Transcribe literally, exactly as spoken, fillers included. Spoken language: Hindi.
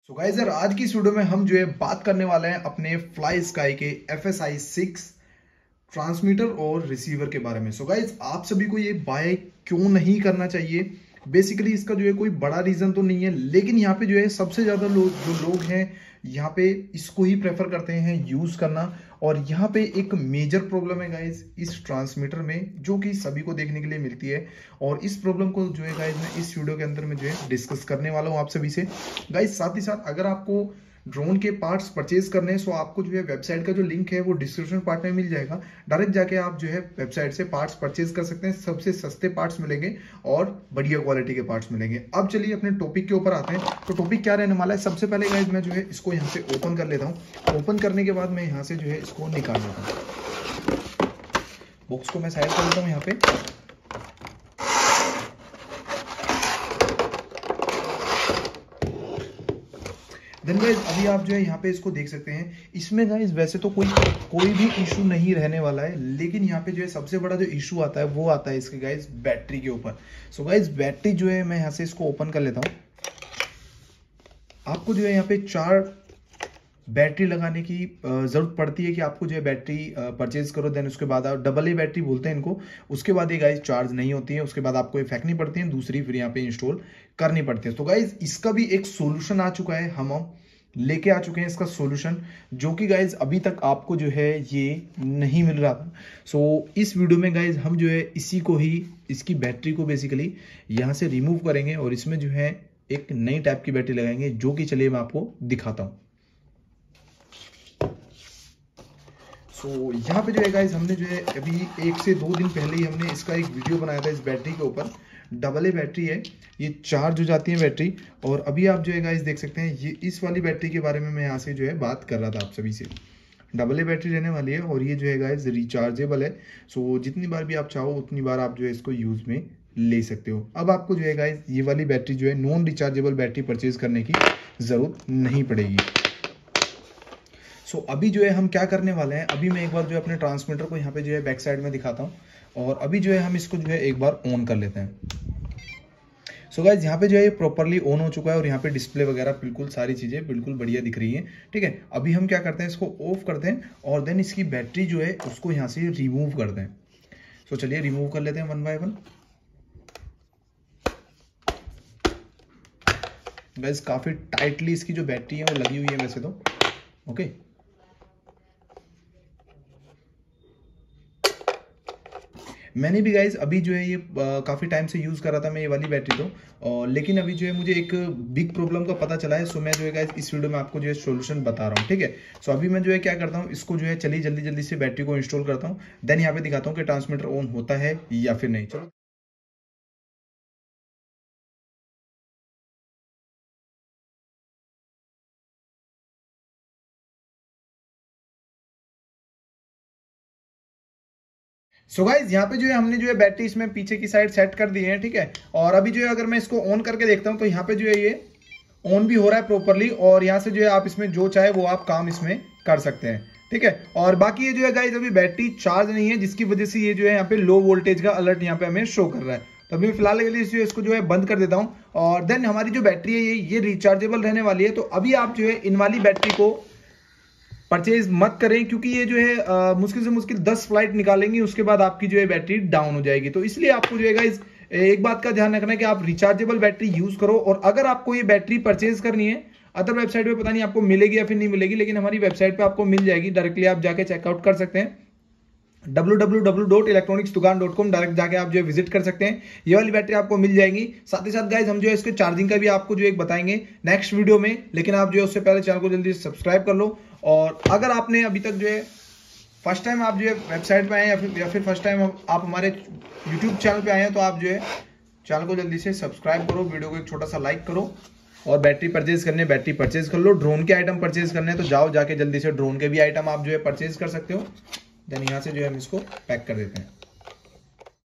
सो गाइस यार, आज की इस वीडियो में हम जो है बात करने वाले हैं अपने फ्लाई स्काई के F S I six transmitter और रिसीवर के बारे में। सो गाइस, आप सभी को ये बाय क्यों नहीं करना चाहिए, बेसिकली इसका जो है कोई बड़ा रीजन तो नहीं है, लेकिन यहाँ पे जो है सबसे ज्यादा लोग जो लोग हैं यहाँ पे इसको ही प्रेफर करते हैं यूज करना। और यहाँ पे एक मेजर प्रॉब्लम है गाइज इस ट्रांसमीटर में, जो कि सभी को देखने के लिए मिलती है। और इस प्रॉब्लम को जो है गाइज मैं इस वीडियो के अंदर में जो है डिस्कस करने वाला हूँ आप सभी से। गाइज साथ ही साथ अगर आपको ड्रोन के पार्ट्स परचेज करने हैं सो आपको जो है वेबसाइट का जो लिंक है वो डिस्क्रिप्शन पार्ट में मिल जाएगा। डायरेक्ट जाके आप जो है वेबसाइट से पार्ट्स परचेज कर सकते हैं, सबसे सस्ते पार्ट्स मिलेंगे और बढ़िया क्वालिटी के पार्ट्स मिलेंगे। अब चलिए अपने टॉपिक के ऊपर आते हैं। तो टॉपिक क्या रहने वाला है, सबसे पहले गाइज मैं जो है इसको यहाँ से ओपन कर लेता हूँ। ओपन करने के बाद मैं यहाँ से जो है इसको निकाल लेता हूँ। बॉक्स को मैं साइड कर लेता हूँ यहाँ पे। देन गाइज अभी आप जो है यहाँ पे इसको देख सकते हैं। इसमें गाइज वैसे तो कोई कोई भी इशू नहीं रहने वाला है, लेकिन यहाँ पे जो है सबसे बड़ा जो इशू आता है वो आता है इसके गाइज बैटरी के ऊपर। सो गाइज बैटरी जो है मैं यहाँ से इसको ओपन कर लेता हूँ। आपको जो है यहाँ पे चार बैटरी लगाने की जरूरत पड़ती है कि आपको जो है बैटरी परचेज करो। देन उसके बाद आप डबल ए बैटरी बोलते हैं इनको, उसके बाद ये गाइज चार्ज नहीं होती है, उसके बाद आपको ये फेंकनी पड़ती है, दूसरी फिर यहाँ पे इंस्टॉल करनी पड़ती है। तो गाइज इसका भी एक सोल्यूशन आ चुका है, हम लेके आ चुके हैं इसका सोल्यूशन, जो कि गाइज अभी तक आपको जो है ये नहीं मिल रहा था। सो so, इस वीडियो में गाइज हम जो है इसी को ही, इसकी बैटरी को बेसिकली यहाँ से रिमूव करेंगे और इसमें जो है एक नई टाइप की बैटरी लगाएंगे, जो कि चलिए मैं आपको दिखाता हूँ। सो so, यहाँ पे जो है गाइज हमने जो है अभी एक से दो दिन पहले ही हमने इसका एक वीडियो बनाया था इस बैटरी के ऊपर। डबल ए बैटरी है, ये चार्ज हो जाती है बैटरी। और अभी आप जो है गाइज देख सकते हैं ये इस वाली बैटरी के बारे में मैं यहाँ से जो है बात कर रहा था आप सभी से। डबल ए बैटरी रहने वाली है और ये जो है गाइज रिचार्जेबल है। सो so, जितनी बार भी आप चाहो उतनी बार आप जो है इसको यूज में ले सकते हो। अब आपको जो है गाइज ये वाली बैटरी जो है नॉन रिचार्जेबल बैटरी परचेज करने की जरूरत नहीं पड़ेगी। सो so, अभी जो है हम क्या करने वाले हैं, अभी मैं एक बार जो है अपने ट्रांसमीटर को यहाँ पे जो है बैक साइड में दिखाता हूँ और अभी जो है हम इसको जो है एक बार ऑन कर लेते हैं। सो गाइज यहाँ पे जो है प्रॉपरली ऑन हो चुका है और यहाँ पे डिस्प्ले वगैरह बिल्कुल सारी चीज़ें बिल्कुल बढ़िया दिख रही हैं। ठीक है, अभी हम क्या करते हैं, इसको ऑफ करते हैं और देन इसकी बैटरी जो है उसको यहाँ से रिमूव करते हैं। सो so, चलिए रिमूव कर लेते हैं वन बाय वन। गाइज काफ़ी टाइटली इसकी जो बैटरी है वो लगी हुई है वैसे तो। Okay okay. मैंने भी गाइज अभी जो है ये काफ़ी टाइम से यूज़ कर रहा था मैं ये वाली बैटरी तो, और लेकिन अभी जो है मुझे एक बिग प्रॉब्लम का पता चला है। सो मैं जो है गाइज इस वीडियो में आपको जो है सोल्यूशन बता रहा हूँ। ठीक है, सो अभी मैं जो है क्या करता हूँ, इसको जो है चलिए जल्दी जल्दी से बैटरी को इंस्टॉल करता हूँ। देन यहाँ पे दिखाता हूँ कि ट्रांसमीटर ऑन होता है या फिर नहीं। चलो सो गाइज यहाँ पे जो है हमने जो है बैटरी इसमें पीछे की साइड सेट कर दी है। ठीक है, और अभी जो है अगर मैं इसको ऑन करके देखता हूँ तो यहाँ पे जो है ये ऑन भी हो रहा है प्रॉपरली और यहाँ से जो है आप इसमें जो चाहे वो आप काम इसमें कर सकते हैं। ठीक है, और बाकी ये जो है गाइज अभी बैटरी चार्ज नहीं है, जिसकी वजह से ये जो है यहाँ पे लो वोल्टेज का अलर्ट यहाँ पे हमें शो कर रहा है। तो अभी फिलहाल के लिए इसको जो है बंद कर देता हूँ और देन हमारी जो बैटरी है ये ये रिचार्जेबल रहने वाली है। तो अभी आप जो है इन वाली बैटरी को परचेज मत करें, क्योंकि ये जो है आ, मुश्किल से मुश्किल दस फ्लाइट निकालेंगी, उसके बाद आपकी जो है बैटरी डाउन हो जाएगी। तो इसलिए आपको जो है गाइस एक बात का ध्यान रखना है कि आप रिचार्जेबल बैटरी यूज करो। और अगर आपको ये बैटरी परचेज करनी है अदर वेबसाइट पे, पता नहीं आपको मिलेगी या फिर नहीं मिलेगी, लेकिन हमारी वेबसाइट पे आपको मिल जाएगी। डायरेक्टली आप जाके चेकआउट कर सकते हैं W W W dot electronics दुकान डॉट कॉम। डायरेक्ट जाके आप जो है विजिट कर सकते हैं, ये वाली बैटरी आपको मिल जाएगी। साथ ही साथ गाइज हम जो है इसके चार्जिंग का भी आपको जो एक बताएंगे नेक्स्ट वीडियो में, लेकिन आप जो है उससे पहले चैनल को जल्दी से सब्सक्राइब कर लो। और अगर आपने अभी तक जो है फर्स्ट टाइम आप जो है वेबसाइट पे आए या फिर या फिर फर्स्ट टाइम आप हमारे यूट्यूब चैनल पे आए हैं तो आप जो है चैनल को जल्दी से सब्सक्राइब करो, वीडियो को एक छोटा सा लाइक करो। और बैटरी परचेज करने बैटरी परचेज कर लो। ड्रोन के आइटम परचेज करने तो जाओ जाके जल्दी से ड्रोन के भी आइटम आप जो है परचेज कर सकते हो। देन यहाँ से जो है हम इसको पैक कर देते हैं।